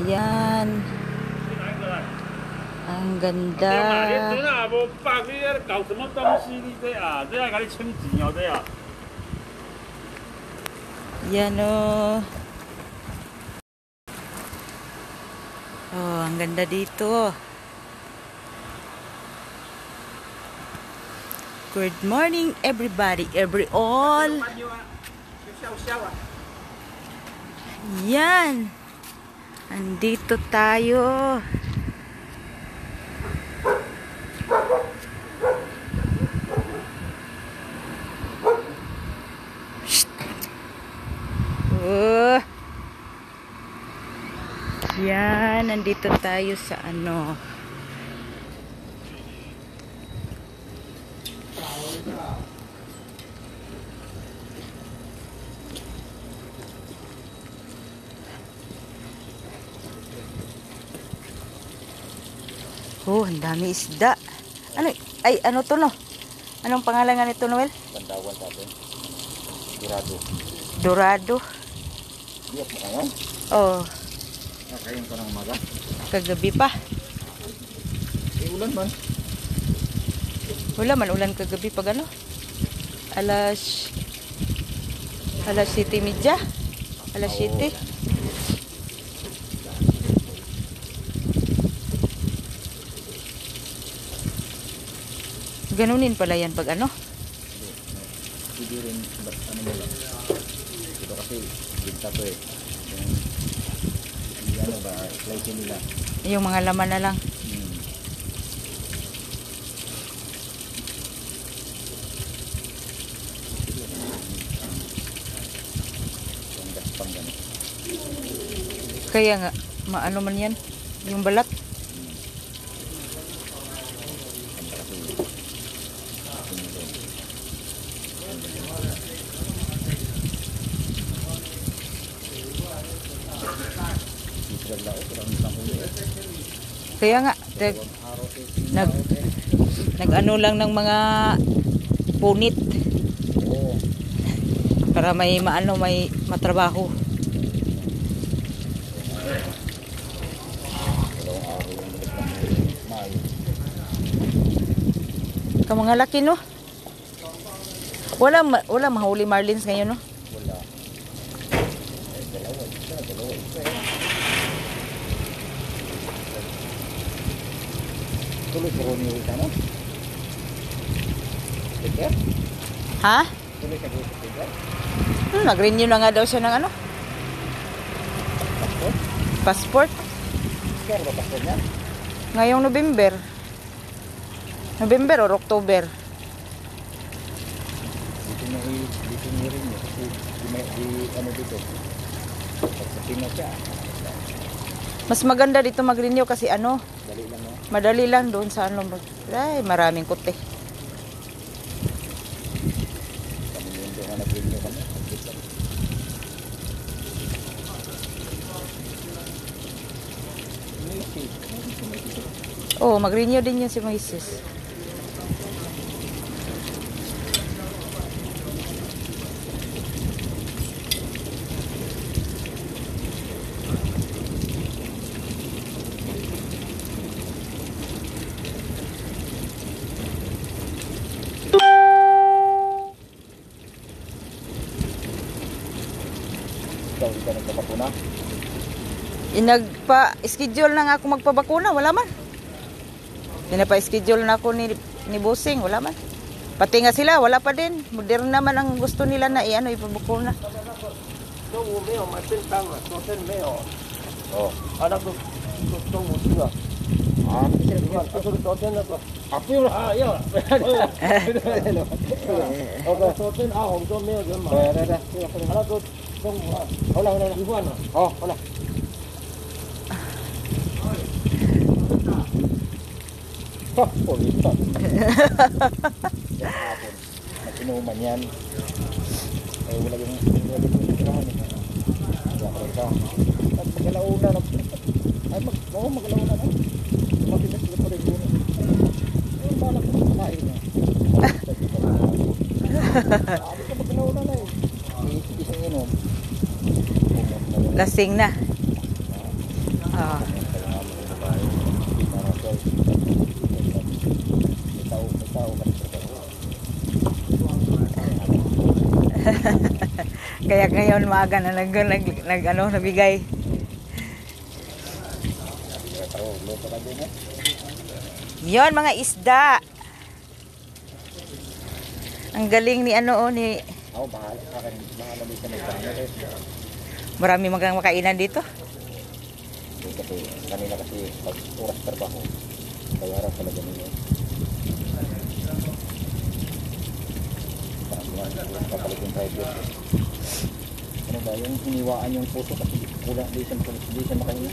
Ayan. Ang ganda. Yan o. Oh, ang ganda dito. Good morning everybody, every all. Yan. Andito tayo. Yan, nandito tayo sa ano. Oh, ang dami isda. Ano, ay, ano to no? Anong pangalan nga nito, Noel? Bantawan natin. Dorado. Dorado. Iyok mo kayo? Oh. Nakain ko ng umaga. Kagabi pa. Ulan man. Wala man ulan kagabi pag ano? Alas 7:30. Alas 7. Ganunin pala yan pag ano? Hindi rin, ano mo lang. Ito kasi, binta to eh. Yung, ano ba, slice nila. Yung mga laman na lang. Yung gaspang gano'n. Kaya nga, maano man yan? Yung balat. Kaya nga, nag-ano lang ng mga punit. Para may maano, may matrabaho. Ka mga laki no? Wala mahuli marlins ngayon no? Wala. Tuloy sa Ronnie Wita, no? Peter? Ha? Tuloy sa Peter? Nag-renew na nga daw siya ng ano? Passport? Passport? Kaya ba passport niya? Ngayong November. November or October? Dito na rin niya. Kasi ano dito? Sa Pinas siya. Mas maganda dito mag-renew kasi ano? Dali lang, no? Madali lang doon sa ano. Ay, maraming kote. Kami yun doon na nag-renew kami. Oh, mag-renew din yun si Moises. Ikaw nagpapakuna? Nagpa-schedule na nga ako magpabakuna, wala man. Pinapa-schedule na ako ni Bossing, wala man. Pati nga sila, wala pa din. Modern naman ang gusto nila na ipabakuna. Oh. Anak ko, gusto mo sila. Ah, kasi Toten ako. Apo yun. Iya. Okay, toten ako, gusto mo yun. Anak ko, Hola. Iwan. Oh, hola. Oh, polita. Hapon. Nag-inuman yan. Eh, wala yung tirahan eh. Kaya at mag-alauna na. Ay, mag-alauna na. Makinig sila pa rin yun. Ayun, balak ko kumain na. Sabi ko mag-alauna na eh. Isang inom. Lasing na. Ah. Pumunta yung amo ng babae. Hindi na ako. May tao kasi trabaho. Kaya ngayon maaga na ano, nabigay. Kaya tao, luto ka din eh. Yon mga isda. Ang galing ni ano ni Ako, bahala sa akin. Bahala din sa nagkano eh. marami magang makainan dito. Kasi kanila kasi pag oras trabaho, bayaran talaga nila. Kapalit yung private. Ano ba, yung iniwaan yung puso kasi kulang, di siya makahinga.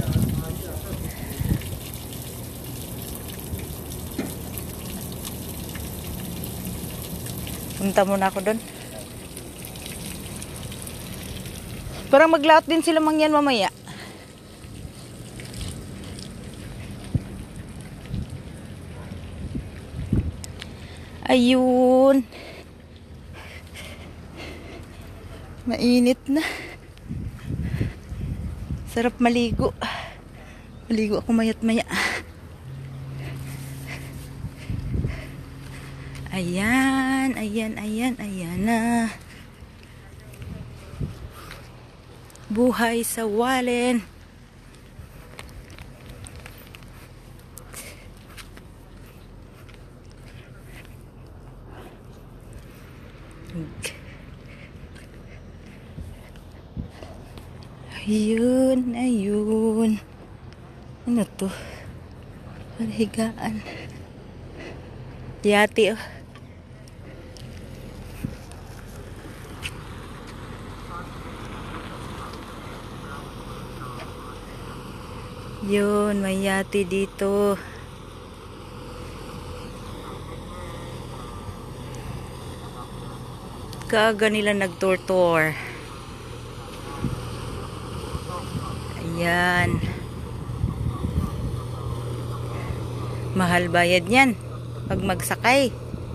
Punta muna ako doon. Parang maglaot din sila mangyan mamaya. Ayun. Mainit na. Sarap maligo. Maligo ako mayat maya. Ayan, ayan na. Buhay sa Walen. Ayun. Ano to? Higaan. Yati oh. Yun, may yati dito. Kaaga nila nag-tour-tour. Ayan. Mahal bayad niyan pag magsakay.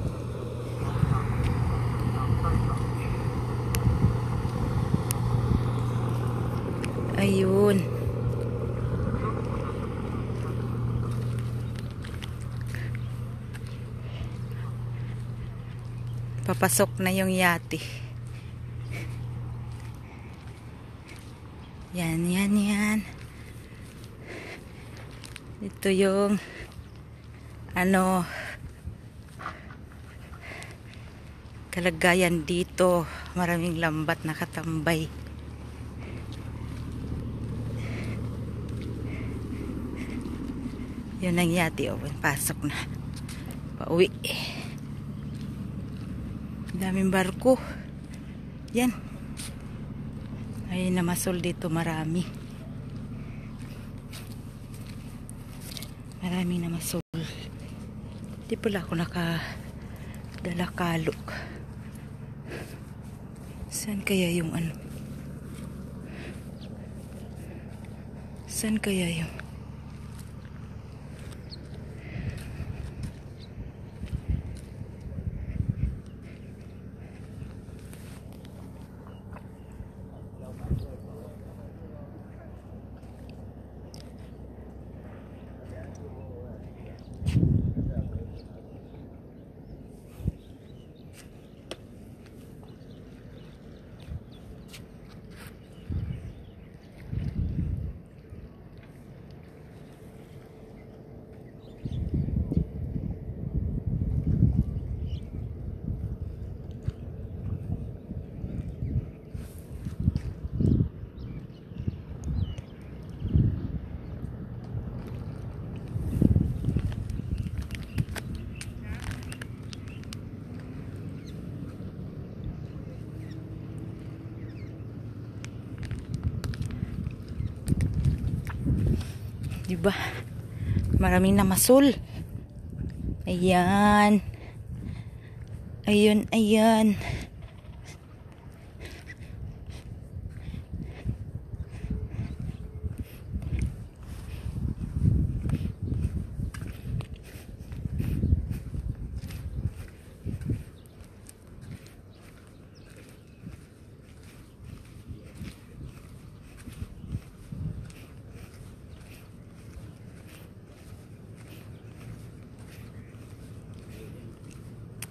Ayun. Papasok na yung yate. Yan. Ito yung ano kalagayan dito. Maraming lambat nakatambay. Yun ang yate. Oh, pasok na. Pauwi. Daming barko. Yan. Ay namasol dito marami. Marami namasol. Di pala ako nakadala kalok. Saan kaya yung ano? Saan kaya yung diba? Maraming namasol. Ayan. Ayan.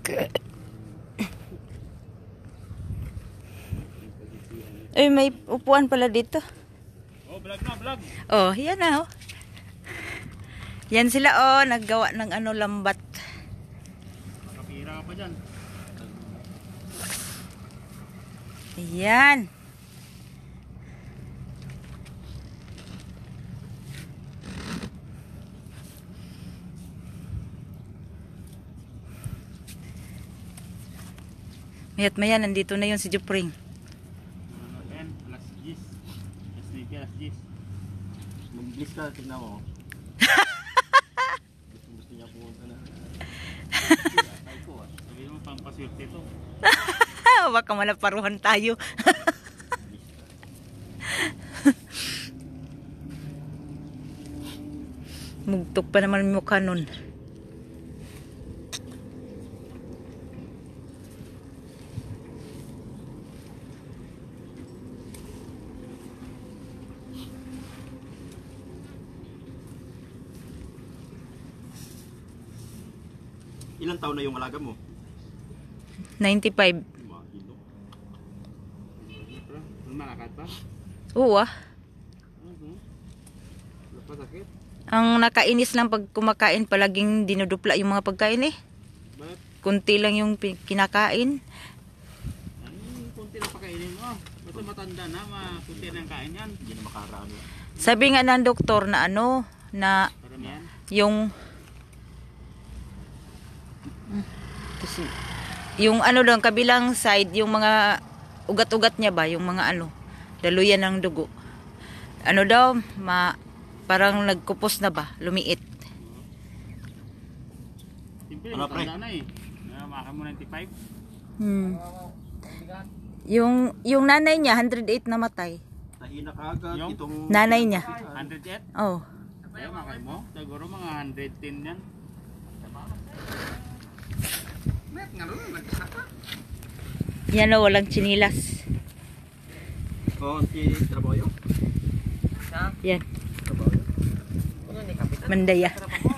Eh, may upuan pala dito. Oh, vlog na, vlog. Oh, yan na oh. Yan sila oh, naggawa ng ano lambat. Nakapira ka pa dyan. Ayan. Mayat maya, nandito na yun si Jupring. Ayan, alas 10. Alas 9, alas 10. Mag-bliss ka, tignan mo. Gusto niya pumunta na. Ay ko ah. Sabihin mo, pampaswerte ito. Baka malaparuhan tayo. Mugtok pa naman yung mukha nun. Ilang taon na yung alaga mo? 95. Mga kilo. Malakad pa? Oo ah. Wala pa sakit? Ang nakainis lang pag kumakain, palaging dinudupla yung mga pagkain eh. Bakit? Kunti lang yung kinakain. Anong kunti na pakainin mo? Basta matanda na, kunti na ang kain yan. Hindi na makarami. Sabi nga ng doktor na ano, na Karamihan. yung ano doon, kabilang side, yung mga ugat-ugat niya ba, yung mga ano, daluyan ng dugo. Ano daw, parang nagkupos na ba, lumiit. Siyempre, Ano, pre? matanda na eh. Maka mo 95. Yung nanay niya, 108 namatay. Nahina ka agad. Yung? Itong Nanay niya. 108? Oh. Kaya makay mo? Siguro mga 110 yan. Yan o, walang chinilas. Oh, si trabaho yun. Yan, Trabaho yun. mandaya.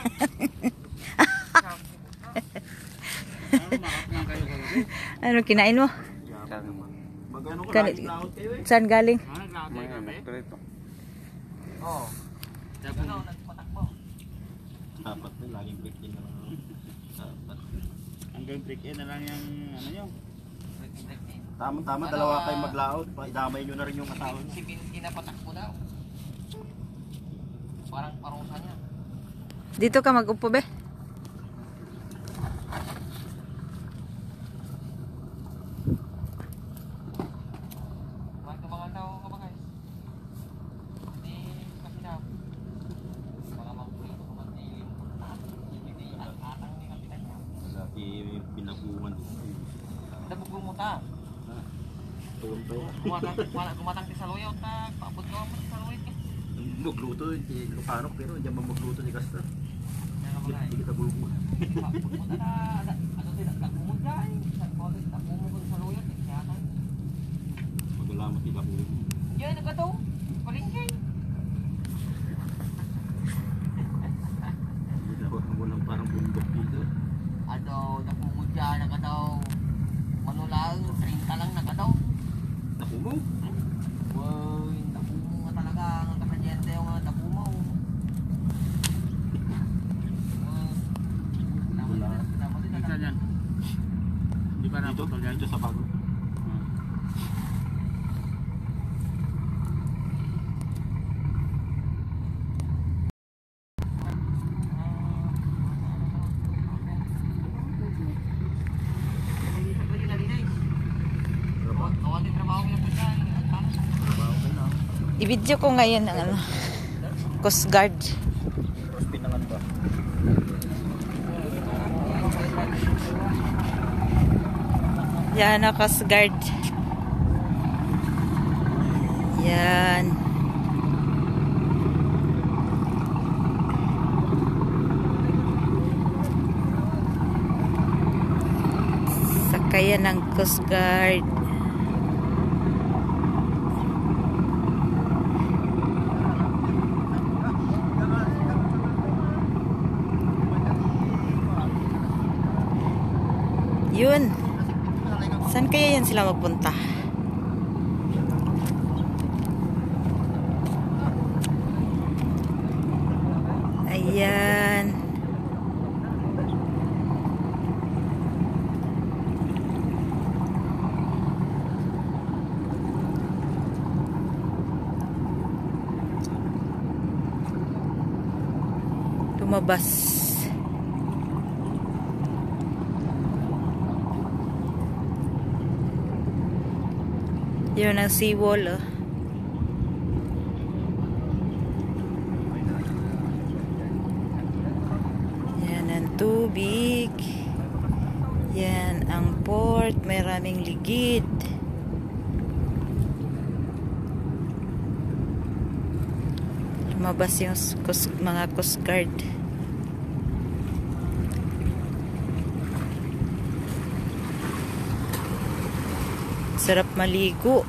Ano, makapang kayo kagabi? Ano kinain mo? Magano ko, Kani- laging laot kayo eh. Saan galing? Ah, naglakad kayo kagabi? Oo. Tapos, Dapat na, laging break din naman. Dapat. hanggang break in na lang yung ano nyo. Tama-tama, dalawa kayo maglaot. Idamay nyo na rin yung asawa nyo. Si pinapatakbo daw. Parang parusa niya. Dito ka mag-upo be? Mga tao ka ba guys? Hindi kasi daw. Mga magpulito ko magdilim. Hindi atang ni kapitan niya. Dati pinaguman. Dabog mo ta. Tuwan pa yun. Gumatang ti sa luyaw ta. Paabot ko mo sa luyaw. Magluto si Lucanok pero hindi man magluto si Castor. Kaya ka Hindi kita bulubo. Paabot mo ta na. Ano sila? Nagmumod dahil. Nagmumod sa luyaw. Kaya ka. Magalamat sila po. Yan, nagkataw. Palingkin. Hindi na ako ng parang bundok dito. Ano, nagmumod dyan. Nagkataw. Manulang. 30 lang nagkataw. Naku mo. Uy, napumo nga talaga ang kasadyente yung napumo. Isa dyan. Hindi pa Dito, naputol yan. dito sa bago. I-video ko ngayon ang ano, Coast Guard. Tapos pinangan ba? Yan ang Coast Guard. Yan. Sakayan ng Coast Guard. Yun. Saan kaya yan sila magpunta? Ayan. Lumabas. Yun ang seawall, oh. Yan ang tubig. Yan ang port. Maraming ligid. Lumabas yung mga Coast Guard. Sarap maligo.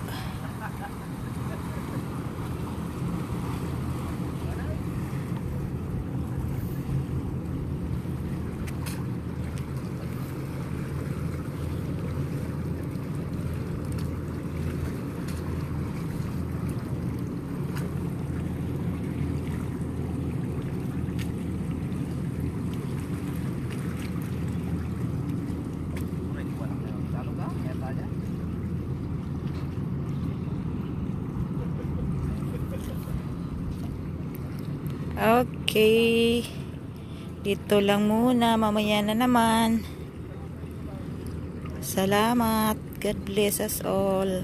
Okay. Dito lang muna. Mamaya na naman. Salamat. God bless us all.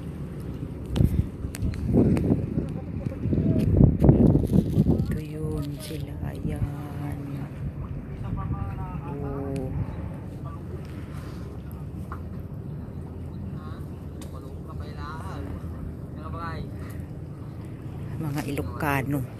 Ito yun sila. Ayan. Oh. Mga Ilocano.